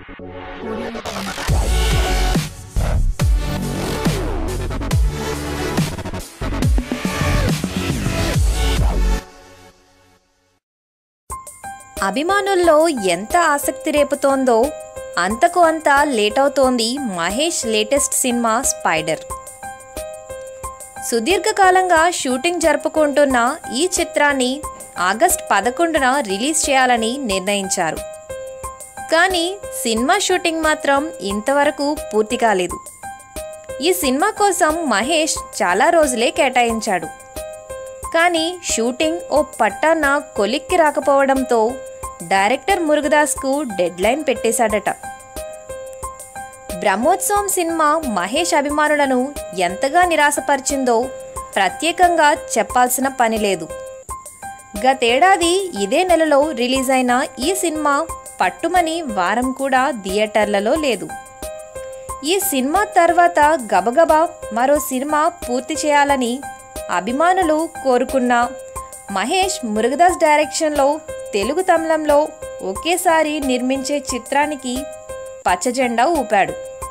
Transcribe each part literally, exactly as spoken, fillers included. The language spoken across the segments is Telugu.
అభిమానుల్లో ఎంత ఆసక్తి రేపుతోందో అంతకు అంత లేట్ అవుతోంది మహేష్ లేటెస్ట్ సినిమా స్పైడర్. సుదీర్ఘకాలంగా షూటింగ్ జరుపుకుంటున్న ఈ చిత్రాన్ని ఆగస్ట్ పదకొండున రిలీజ్ చేయాలని నిర్ణయించారు. కానీ సినిమా షూటింగ్ మాత్రం ఇంతవరకు పూర్తి కాలేదు. ఈ సినిమా కోసం మహేష్ చాలా రోజులే కేటాయించాడు. కానీ షూటింగ్ ఓ పట్టాన కొలిక్కి రాకపోవడంతో డైరెక్టర్ మురుగదాస్కు డెడ్ లైన్ పెట్టేశాడట. బ్రహ్మోత్సవం సినిమా మహేష్ అభిమానులను ఎంతగా నిరాశపరిచిందో ప్రత్యేకంగా చెప్పాల్సిన పని లేదు. గతేడాది ఇదే నెలలో రిలీజ్ అయిన ఈ సినిమా పట్టుమని వారం కూడా థియేటర్లలో లేదు. ఈ సినిమా తర్వాత గబగబా మరో సినిమా పూర్తి చేయాలని అభిమానులు కోరుకున్న మహేష్ మురుగదాస్ డైరెక్షన్లో తెలుగు తమిళంలో ఒకేసారి నిర్మించే చిత్రానికి పచ్చజెండా ఊపాడు.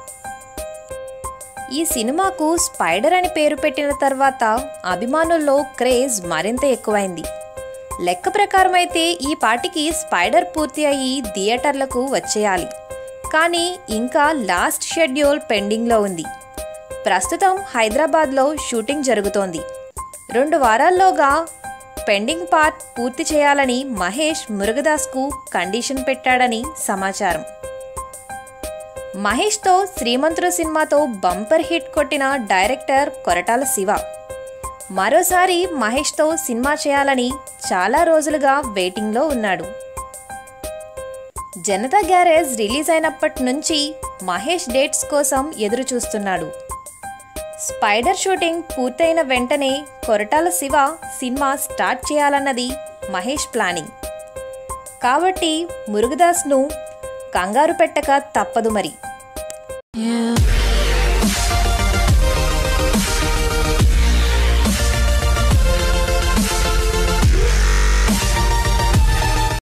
ఈ సినిమాకు స్పైడర్ అని పేరు పెట్టిన తర్వాత అభిమానుల్లో క్రేజ్ మరింత ఎక్కువైంది. లెక్క ప్రకారం అయితే ఈ పాటికి స్పైడర్ పూర్తి అయ్యి థియేటర్లకు వచ్చేయాలి. కానీ ఇంకా లాస్ట్ షెడ్యూల్ పెండింగ్లో ఉంది. ప్రస్తుతం హైదరాబాద్లో షూటింగ్ జరుగుతోంది. రెండు వారాల్లోగా పెండింగ్ పార్ట్ పూర్తి చేయాలని మహేష్ మురుగదాస్కు కండిషన్ పెట్టాడని సమాచారం. మహేష్తో శ్రీమంతుడు సినిమాతో బంపర్ హిట్ కొట్టిన డైరెక్టర్ కొరటాల శివ మరోసారి మహేష్తో సినిమా చేయాలని చాలా రోజులుగా వెయిటింగ్లో ఉన్నాడు. జనతా గ్యారేజ్ రిలీజ్ అయినప్పటి నుంచి మహేష్ డేట్స్ కోసం ఎదురు చూస్తున్నాడు. స్పైడర్ షూటింగ్ పూర్తయిన వెంటనే కొరటాల శివ సినిమా స్టార్ట్ చేయాలన్నది మహేష్ ప్లానింగ్. కాబట్టి మురుగదాస్ను కంగారు పెట్టక తప్పదు మరి.